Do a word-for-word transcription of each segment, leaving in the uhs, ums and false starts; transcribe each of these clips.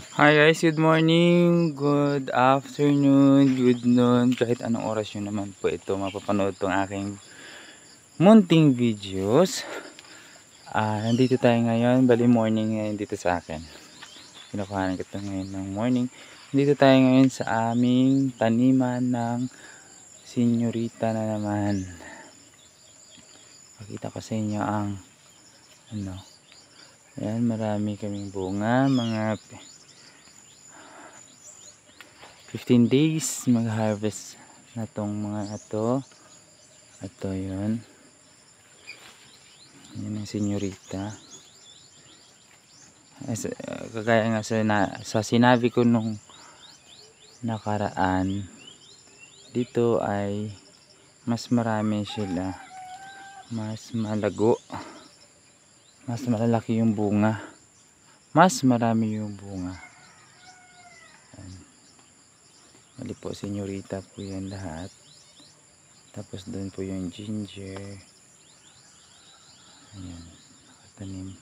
Hi guys, good morning, good afternoon, good noon, kahit anong oras nyo naman po ito mapapanood tong aking munting videos. Ah, nandito tayo ngayon, bali morning ngayon dito sa akin. Kinukuhanan ko ito ngayon ng morning. Nandito tayo ngayon sa aming taniman ng senyorita na naman. Pakita ko sa inyo ang ano. Ayan, marami kaming bunga, mga fifteen days mag-harvest na tong mga ito. Ito yun. Yan ang senyorita. As, uh, kagaya nga sa, na, sa sinabi ko nung nakaraan, dito ay mas marami sila. Mas malago. Mas malalaki yung bunga. Mas marami yung bunga. Mali po, senyorita po yan lahat. Tapos doon po yung ginger. Ayan, nakatanim.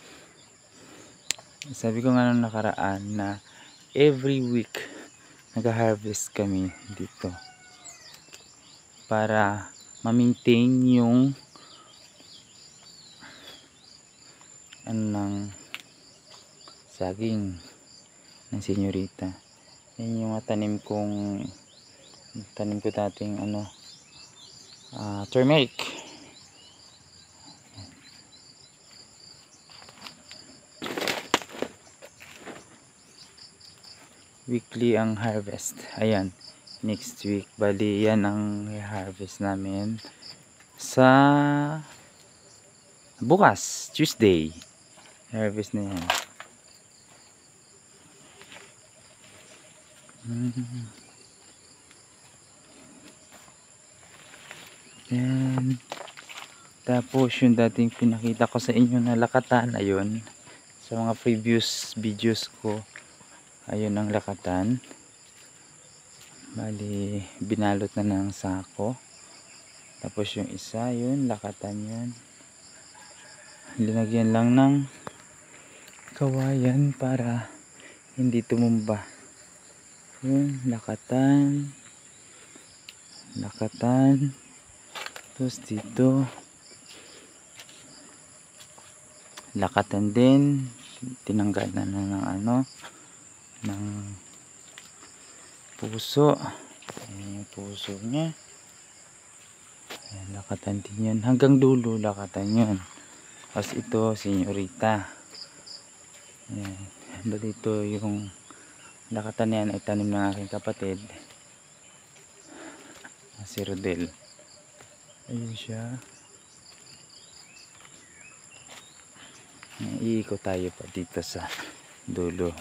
Sabi ko nga nung nakaraan na every week nag-harvest kami dito. Para ma-maintain yung ano ng saging ng senyorita. Yan yung tanim kong tanim ko dating ano uh, turmeric. Weekly ang harvest. Ayan, next week bali yan ang harvest namin sa bukas, Tuesday. Harvest na yan. Hmm. Yan. Tapos yung dating pinakita ko sa inyo na lakatan, ayun, sa mga previous videos ko, ayun ang lakatan. Bali binalot na ng sako. Tapos yung isa, yun lakatan yun, linagyan lang ng kawayan para hindi tumumba. Yun, lakatan lakatan. Tapos dito lakatan din, tinanggal na na ng ano ng puso. Ayan yung puso nya. Ayan, lakatan din yun hanggang dulo, lakatan yun. Tapos ito senyorita. Ayan, bali ito yung lakatan yan ay tanim ng aking kapatid, si Rodel. Ayun siya. Iikot tayo pa dito sa dulo.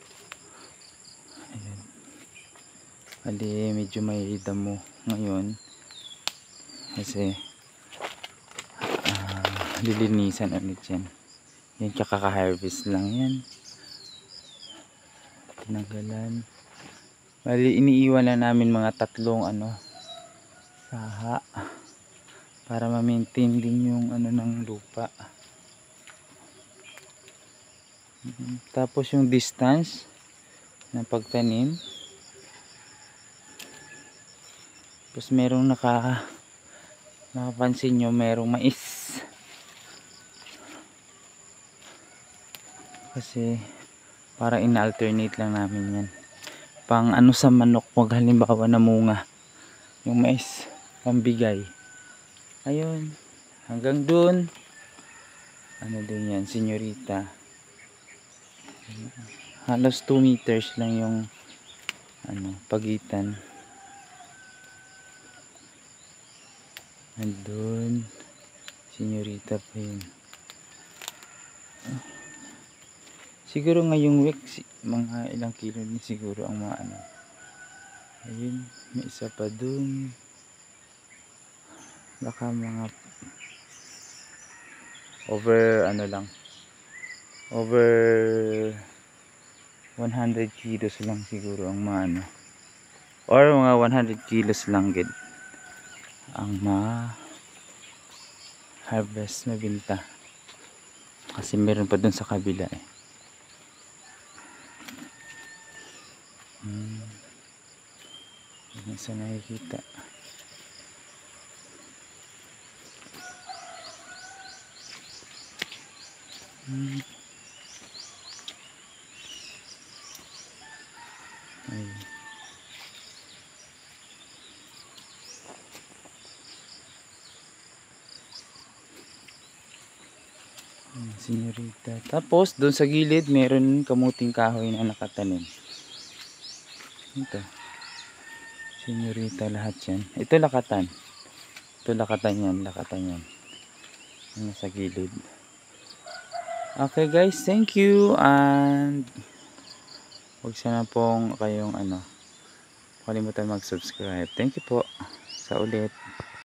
Ayan. Bali medyo may damo ngayon kasi uh, lilinisan ulit yan. Yan kakaka-harvest lang yan. Tinanggalan. Bali iniiwan na namin mga tatlong ano saha para ma-maintain din yung ano ng lupa. Tapos yung distance ng pagtanim. Tapos merong naka nakapansin nyo, merong mais. Kasi para in-alternate lang namin yan. Pang ano sa manok, wag halimbawa namunga yung mais, pambigay. Ayun, hanggang dun ano din yan, senyorita. Halos two meters lang yung ano pagitan. Andun senyorita pa yun. Siguro ngayong week mga ilang kilo din siguro ang mga ano. Ayun, may isa pa dun, baka mga over ano lang, over one hundred kilos lang siguro ang mga ano, or mga one hundred kilos lang gid ang ma harvest na binta. Kasi meron pa dun sa kabila eh. Hmm. Hindi sa nakikita. Hmm. Ay. Hmm, senyorita. Tapos doon sa gilid meron kamuting kahoy na nakatanim. Ito. Senyorita lahat yan. Ito lakatan. Ito lakatan yan. Lakatan yan. Ano sa gilid. Okay guys, thank you. And huwag sana pong kayong ano, kalimutan mag-subscribe. Thank you po. Sa ulit.